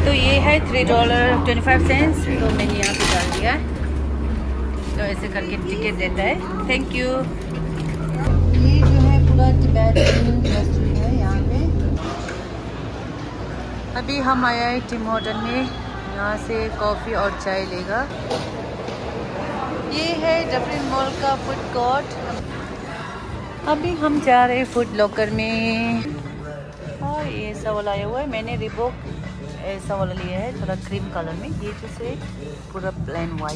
तो ये है $3.25, तो मैंने यहाँ पे डाल दिया। तो ऐसे करके टिकट देता है। Thank you. ये जो है पूरा टिबेटन रेस्टोरेंट है यहाँ पे। अभी हम आया है टिम हॉर्टन में, यहाँ से कॉफ़ी और चाय लेगा। ये है डबलिन मॉल का फूड कोर्ट। अभी हम जा रहे हैं फूड लॉकर में। और ये ऐसा वाला आया हुआ है, मैंने रिबॉक ऐसा वाला लिया है, थोड़ा क्रीम कलर में। ये जो से पूरा प्लेन वाइट।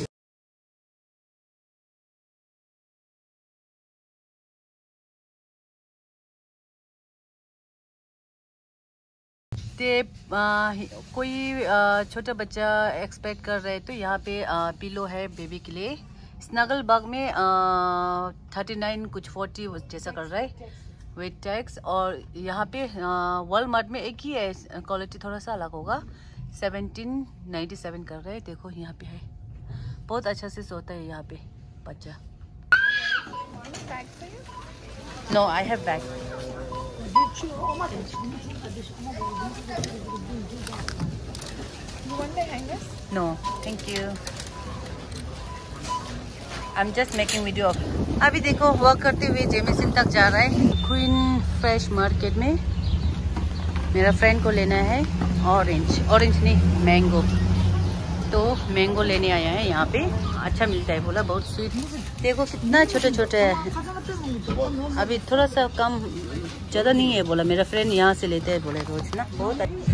कोई छोटा बच्चा एक्सपेक्ट कर रहे तो यहाँ पे पिलो है बेबी के लिए। स्नगल बग में 39 कुछ 40 जैसा कर रहा है विद टैक्स। और यहाँ पे वॉलमार्ट में एक ही है, क्वालिटी थोड़ा सा अलग होगा, 1797 कर रहे हैं। देखो यहाँ पे है, बहुत अच्छा से सोता है यहाँ पे बच्चा। No I have bag. You want the hangers? No, thank you. I'm just making video of. अभी देखो वॉक करते हुए जेमिसन तक जा रहा है, क्वीन फ्रेश मार्केट में। मेरा फ्रेंड को लेना है ऑरेंज नहीं मैंगो, तो मैंगो लेने आया है। यहाँ पे अच्छा मिलता है बोला, बहुत स्वीट। देखो कितना छोटे छोटे है, अभी थोड़ा सा कम ज़्यादा नहीं है बोला। मेरा फ्रेंड यहाँ से लेते हैं बोले रोज ना, बहुत अच्छा।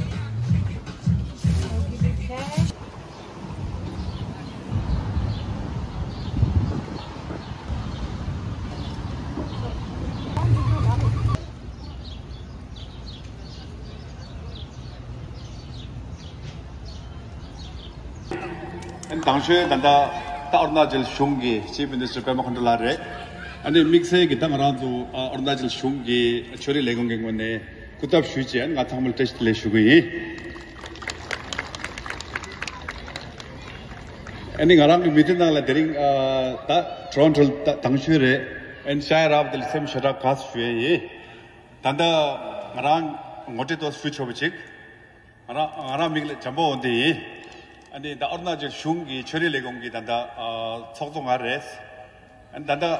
당시에 난다 어르나질 숑기 치빈데스 빼먹 한달라래 아니 믹스에 기타 말아도 어르나질 숑기 처리 레공경원에 구답 쉬지 않 같은 걸 테스트 내시고이 아니 가랑 미팅나라 데링 다 트론틀 당시에 엔샤이어 오브 더 세임 셔라 가스 쉐이 단다 가랑 모테도 스위치 오브직 아라 미글 잠보 온데 아니 다 어르나질 슝기 처리 레공기 단다 속동아레스 단다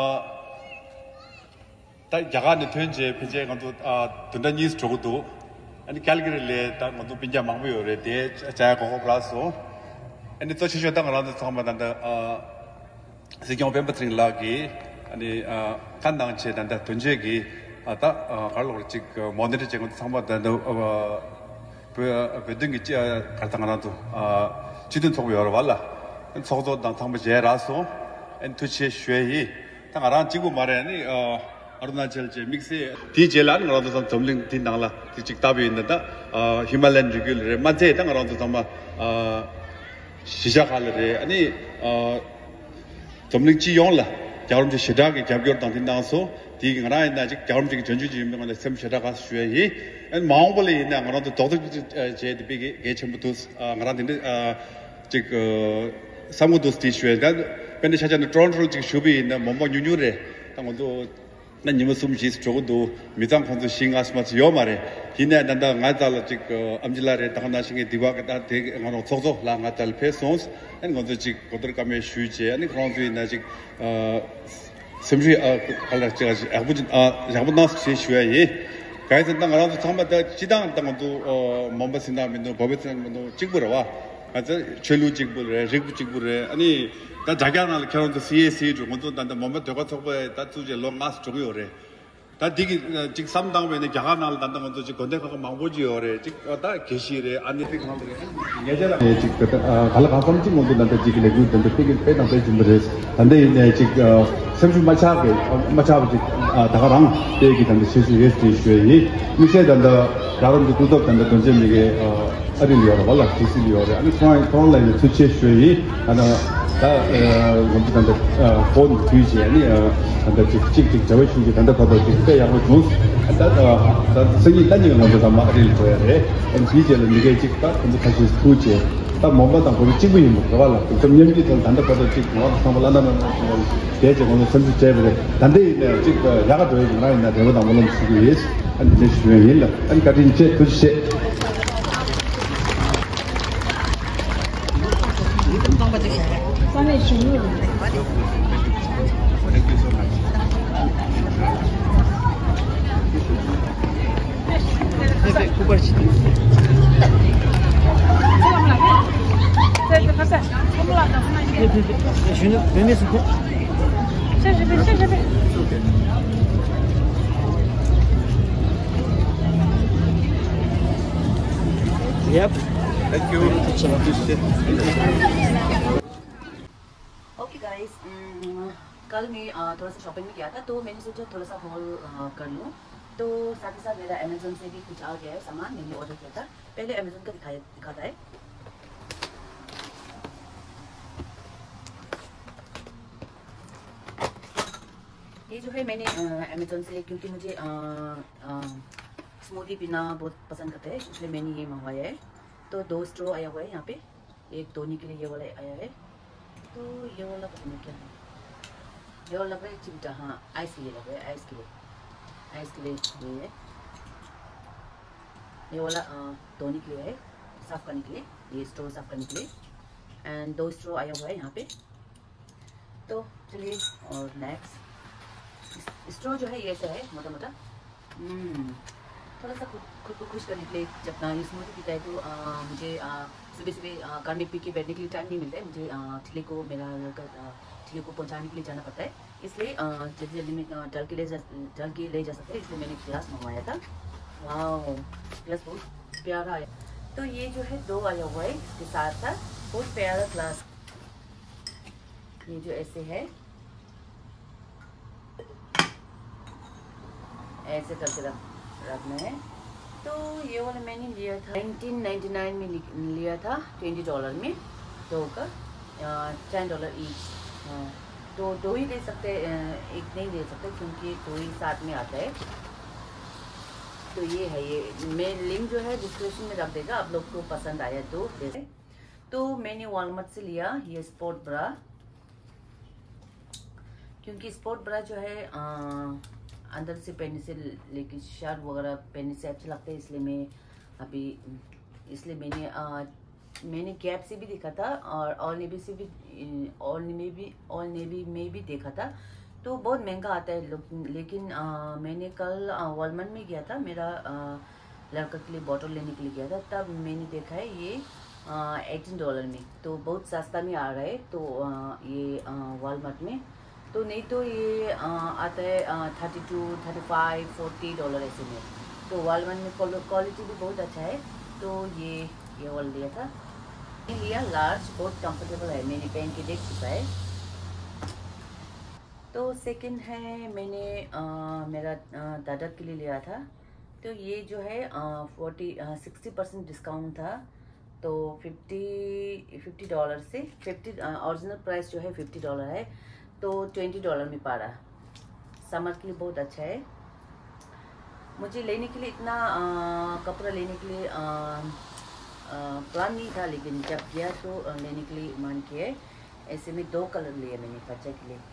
다 야간에 된제 비제 간도 돈단 뉴스 저것도 아니 칼기르레 다 간도 빈자 망부요레 대 자야 고고 플러스 아니 또 시셔다 가라도 정말 단다 세경 뱀버트링 라기 아니 간당체 단다 돈제기 다 갈로 직 모델이 제가 상마 단다 배등이 갈당하나도 지든 속을 열어발라 속도 당탕부 제라서 엔투치의 쉐이 당아란 지구 말에니 어르나젤 제 믹스에 디젤한 거라도 점링 딘당라 직답이 있는다 히말라얀 리귤레 맞제 당아란도 정말 시작할래 아니 점링 지용라 자음지 시작이 잡겨 당딘당서 디가라 있나 직 자음지 전주지 유명한 셈 시작할 쉐이 엔 마음벌이 있나 그런데 도덕 제디비게 개첨부터 그런데 즉 사무도 스티슈에가 근데 찾아는 트론트로 즉 슈비 있는 뭔가 뉴뉴레 당도 난 이모숨 지스 저것도 미장 컨도 싱아스마스 요 말에 기내 난다 나달 즉 암질라레 당나싱에 디바가 되게 하는 속속 라가달 페소스 엔 건도 즉 고들감에 슈제 아니 그런도 있나 즉 섬시 갈라 제가 아버지 야분나스 쉐슈에 가이든 땅 알아서 정말 지당 땅도 몸바신다면도 법에서는 찍부러와 아주 전류 찍부래 리그 찍부래 아니 다 자기하나 결혼도 CSC 정도 단다 몸에 되고 속에 다 두제 롱마스 저거요래 다 디기 직 삼당면에 자가날 단다 것도 직 건대가가 망보지요래 직다 계시래 아니 되게 예전에 직 갈라 가끔씩 뭔도 난다 직 레고 단다 되게 빼다 빼지면서 안데 직 semju machabe 다가랑 얘기 단다 실수했지 쉐이 이제 단다 다른도 두덕 단다 던점이게 어린이어라 말라 기술이어라 아니 프라이드 수치 쉐이 하나 다 원단다 본 뒤지 아니 단다 직직 저외 중에 단다 받아 줄때 양을 준 단다 생이 단위가 먼저 담아 어릴 줘야 돼 MC제는 이게 직다 근데 다시 수치 딱 뭔가 거기 찍고 있는 거 봐라 좀 연기 좀 단다 받아 찍고 상관하는 대체 오늘 선수 제브레 단대 지금 야가 도에 나이나 대보다 오늘 수고했어 아니 제시에 일라 아니 가진 제 도시 가자. 올라가. 这边。 Yep. Thank you. Okay guys, कल मैं थोड़ा सा शॉपिंग में किया था, तो मैंने सोचा थोड़ा सा हॉल कर लूँ। तो साथ ही साथ मेरा अमेज़न से भी कुछ आ गया है सामान, मैंने ऑर्डर किया था। पहले अमेज़न का दिखाता है। ये जो है मैंने अमेज़न से, क्योंकि मुझे स्मूदी पीना बहुत पसंद करते हैं, इसलिए मैंने ये मंगवाया है। तो 2 स्ट्रॉ आया हुआ है यहाँ पे, एक धोने के लिए ये वाला आया है। तो ये वाला पता नहीं क्या है, ये वाला लग रहा है चिमटा, हाँ आइस के लिए लग रहा है, आइस के लिए ये है। ये वाला धोने के लिए है, साफ़ करने के लिए, ये स्ट्रॉ साफ़ करने के लिए। एंड 2 स्ट्रॉ आया हुआ है यहाँ पे। तो चलिए, और नेक्स्ट स्ट्रॉ जो है ये ऐसा है, मोटा मोटा, थोड़ा सा खुद को खुश करने के लिए। जब ये स्मूदी पीता है तो मुझे सुबह सुबह कार में पी के बैठने के लिए टाइम नहीं मिलता है। मुझे ठिले को, मेरा ठिले को पहुंचाने के लिए जाना पड़ता है, इसलिए जल्दी जल्दी में डल के ले जा सकते हैं, इसलिए मैंने गिलास मंगवाया था। वाह, गिलास बहुत प्यारा आया। तो ये जो है 2 आया हुआ है इसके साथ साथ, बहुत प्यारा ग्लास। ये जो ऐसे है, ऐसे करके रखना है। तो ये वाला मैंने लिया था 1999 में लिया था, $20 में, 2 का $10 ईच। तो 2 ही ले सकते, एक नहीं ले सकते, क्योंकि 2 ही साथ में आता है। तो ये है, ये मैं लिंक जो है डिस्क्रिप्शन में रख देगा, आप लोग को पसंद आया तो ले। तो मैंने वॉलमार्ट से लिया ये स्पोर्ट ब्रा, क्योंकि स्पोर्ट ब्रा जो है अंदर से पहनने से लेके शर्ट वगैरह पहनने से अच्छा लगता है, इसलिए मैंने गैप से भी देखा था, और ऑल नेवी से भी, ऑल नेवी में भी देखा था। तो बहुत महंगा आता है, लेकिन मैंने कल वॉलमार्ट में गया था, मेरा लड़का के लिए बॉटल लेने के लिए गया था, तब मैंने देखा है ये $18 में, तो बहुत सस्ता में आ रहा है। तो ये वॉलमार्ट में, तो नहीं तो ये आता है $32, $35, $40 ऐसे में। तो वॉलमार्ट में क्वालिटी भी बहुत अच्छा है। तो ये वाला लिया था, ये लिया लार्ज, बहुत कंफर्टेबल है, मैंने पहन के देख चुका है। तो सेकंड है, मैंने मेरा दादा के लिए लिया था। तो ये जो है 60% डिस्काउंट था, तो $50 से ओरिजिनल प्राइस जो है $50 है, तो $20 में पा रहा। समर के लिए बहुत अच्छा है। मुझे लेने के लिए इतना कपड़ा लेने के लिए प्लान नहीं था, लेकिन जब गया तो लेने के लिए मन किया। ऐसे में 2 कलर लिए मैंने बच्चे के लिए।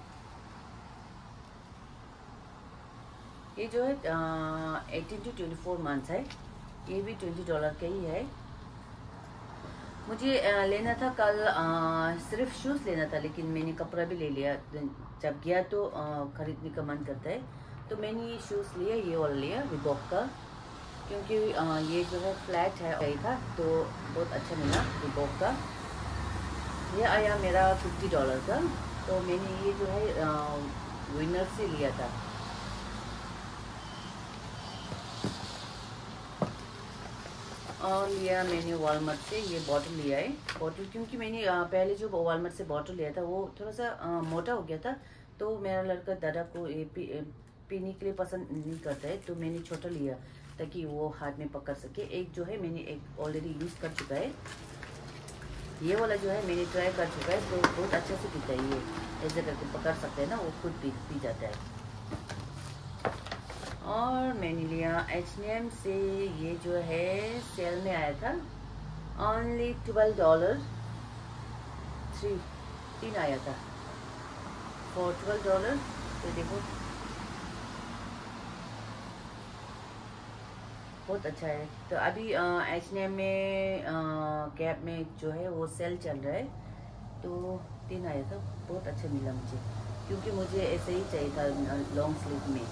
ये जो है 18 to 24 मंथ्स है, ये भी $20 का ही है। मुझे लेना था कल सिर्फ शूज़ लेना था, लेकिन मैंने कपड़ा भी ले लिया। जब गया तो खरीदने का मन करता है, तो मैंने ये शूज़ लिया, ये वाला लिया रिबॉक का, क्योंकि ये जो है फ्लैट है गई था, तो बहुत अच्छा मिला रिबॉक का। ये आया मेरा $50 का। तो मैंने ये जो है विनर से लिया था। और लिया मैंने वॉलमार्ट से ये बॉटल लिया है, बॉटल, क्योंकि मैंने पहले जो वॉलमार्ट से बॉटल लिया था वो थोड़ा सा मोटा हो गया था, तो मेरा लड़का दादा को ये पीने के लिए पसंद नहीं करता है, तो मैंने छोटा लिया ताकि वो हाथ में पकड़ सके। एक जो है मैंने एक ऑलरेडी यूज़ कर चुका है, ये वाला जो है मैंने ट्राई कर चुका है, तो बहुत अच्छा से पीता है। ये ऐसे करके पकड़ सकते हैं ना, वो खुद पी जाता है। और मैंने लिया H&M से, ये जो है सेल में आया था, ओनली $12, 3 आया था फॉर $12। तो देखो बहुत अच्छा है। तो अभी H&M में कैप में जो है वो सेल चल रहा है, तो 3 आया था, बहुत अच्छा मिला मुझे, क्योंकि मुझे ऐसे ही चाहिए था लॉन्ग स्लीव में।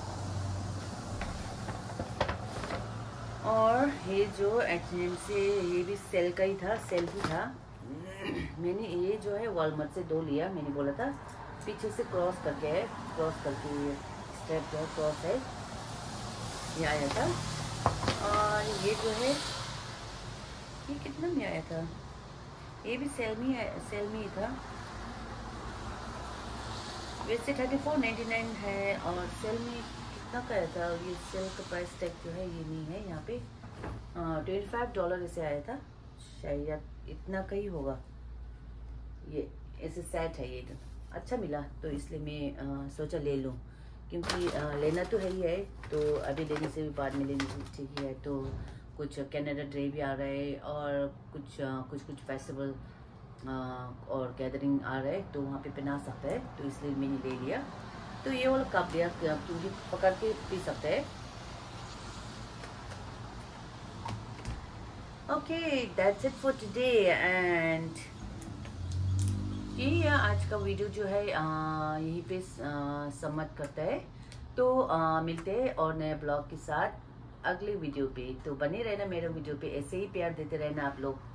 और ये जो H&M से, ये भी सेल का ही था, सेल ही था, मैंने ये जो है वॉलमार्ट से 2 लिया। मैंने बोला था पीछे से क्रॉस करके है, क्रॉस करके स्टेप जो क्रॉस है ये आया था। और ये जो है ये कितना में आया था, ये भी सेल में ही था। वैसे 34.99 है और सेल में कितना का आया था। ये सेल का प्राइस टैग जो है ये नहीं है यहाँ पे। $25 ऐसे आया था शायद, इतना का ही होगा। ये ऐसे सेट है, ये तो अच्छा मिला तो इसलिए मैं सोचा ले लूँ, क्योंकि लेना तो है ही है, तो अभी लेने से भी बाद में लेने से ठीक ही है। तो कुछ कैनेडा डे भी आ रहा है और कुछ फेस्टिवल और गैदरिंग आ रहा है, तो वहाँ पे पहना सकता है, तो इसलिए मैंने ले लिया। तो ये वाला कप लिया क्योंकि पकड़ के पी सकते हैं। Okay, that's it for today and ये आज का वीडियो जो है यहीं पे समाप्त करता है। तो मिलते हैं और नए ब्लॉग के साथ अगले वीडियो पे। तो बने रहना मेरे वीडियो पे, ऐसे ही प्यार देते रहना आप लोग।